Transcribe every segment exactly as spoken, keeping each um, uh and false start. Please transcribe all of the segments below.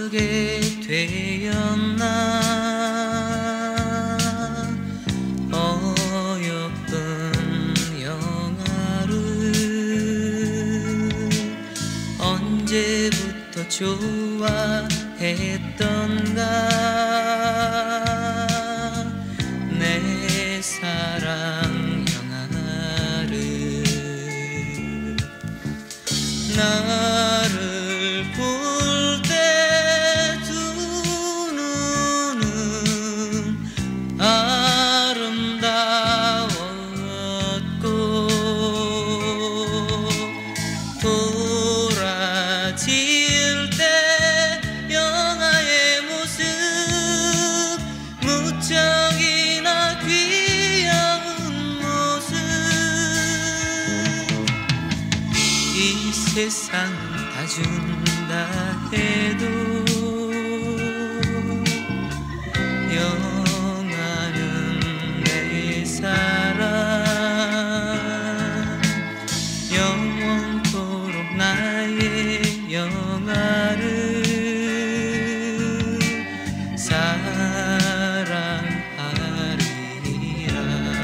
모르게 되었나. 어여쁜 영화를 언제부터 좋아했던가. 내 사랑 영화를 나를 볼 때 두 눈은 아름다웠고 돌아질 때 영화의 모습 무척이나 귀여운 모습. 이 세상 다 준다 해도 영화는 내 사랑. 영원토록 나의 영화를 사랑하리라.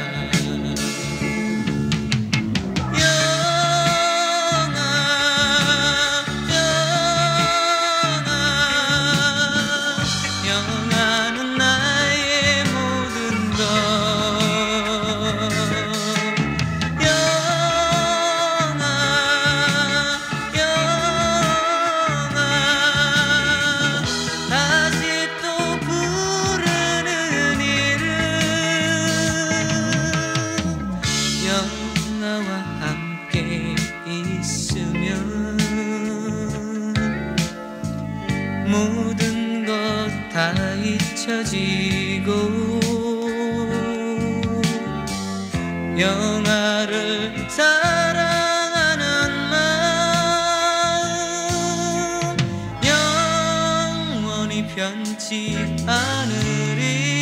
영화는 나의 모든 것. 영화 영화 다시 또 부르는 이름. 영화와 함께 있으면 모든 것 다 잊혀지고 영화를 사랑하는 마음 영원히 변치 않으리.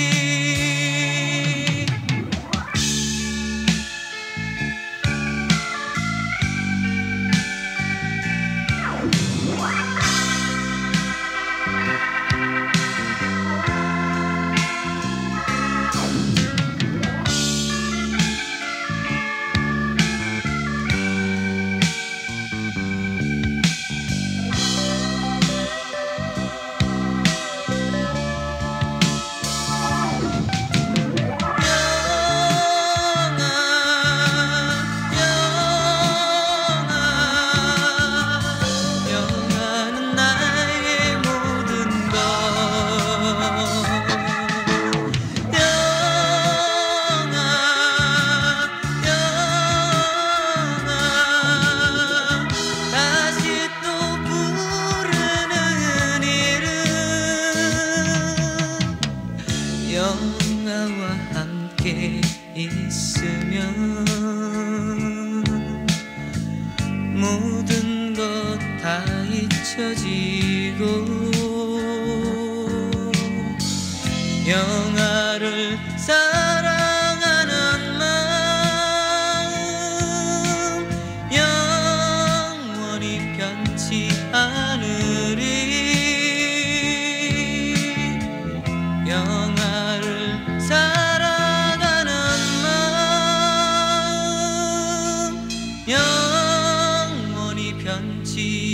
영화와 함께 있으면 모든 것 다 잊혀지고 영화를 사랑하는 마음 영원히 변치 않으리. 영화를 사랑하는 마음 영원히 변치